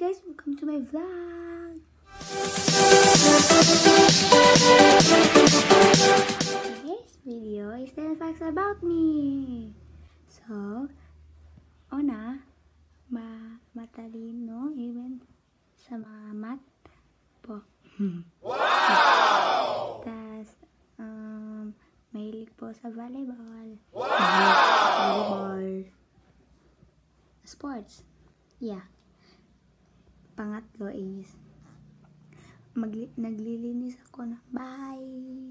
guys, welcome to my vlog. Today's video is 10 facts about me. So, una, matalino even sa mga math po. Wow! Tas, mahilig po sa volleyball. Wow! Volleyball. Sports. Yeah. Pangatlo is naglilinis ako ng bahay.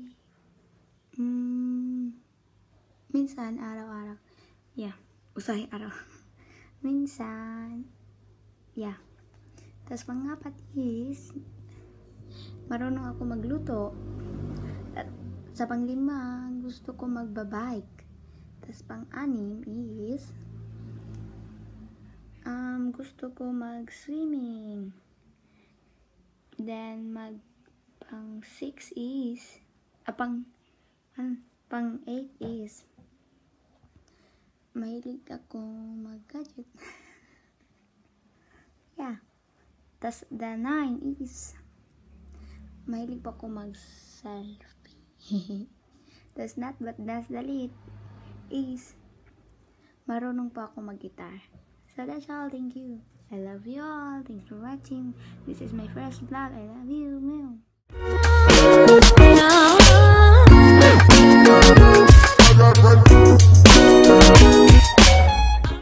Minsan araw-araw. Yeah. Usahay araw. Minsan. Yeah. Tapos pangapat is marunong ako magluto. At sa panglima, gusto ko magbabike. Tapos pang-anim is gusto ko mag-swimming. Then pang-6 is pang-8 is mahilig ako mag-gadget. Yeah. Tas the 9 is mahilig pa ako mag-selfie. Tas not but that's the least is marunong pa ako mag-guitar. So that's all. Thank you. I love you all. Thanks for watching. This is my first vlog. I love you.